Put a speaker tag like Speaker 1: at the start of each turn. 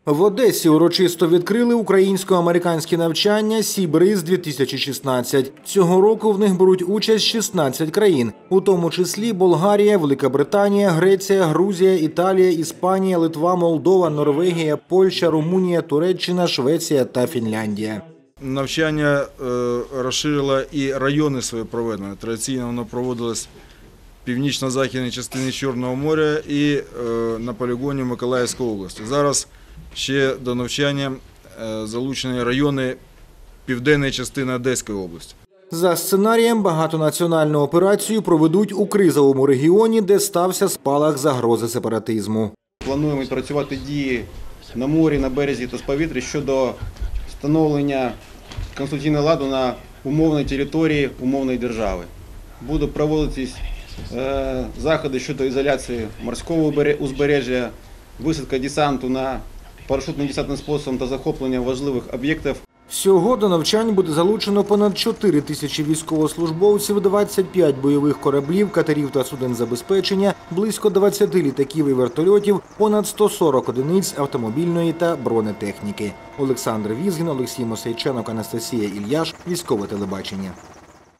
Speaker 1: В Одесі урочисто відкрили українсько-американські навчання «Сі-Бриз-2016». Цього року в них беруть участь 16 країн, у тому числі Болгарія, Велика Британія, Греція, Грузія, Італія, Іспанія, Литва, Молдова, Норвегія, Польща, Румунія, Туреччина, Швеція та Фінляндія.
Speaker 2: Навчання розширило і райони свої проведення. Традиційно воно проводилось в північно-західній частині Чорного моря і на полігоні Миколаївської області. Зараз ще до навчання залучені райони південної частини Одеської області.
Speaker 1: За сценарієм багатонаціональну операцію проведуть у кризовому регіоні, де стався спалах загрози сепаратизму.
Speaker 3: Плануємо відпрацювати дії на морі, на березі та з повітря щодо встановлення конституційного ладу на умовній території умовної держави. Будуть проводитись заходи щодо ізоляції морського узбережжя, висадка десанту на парашутним десантним способом та захоплення важливих об'єктів.
Speaker 1: Всього до навчань буде залучено понад 4 тисячі військовослужбовців, 25 бойових кораблів, катерів та суден забезпечення, близько 20 літаків і вертольотів, понад 140 одиниць автомобільної та бронетехніки. Олександр Візгін, Олексій Мосейченок, Анастасія Ільяш. Військове телебачення.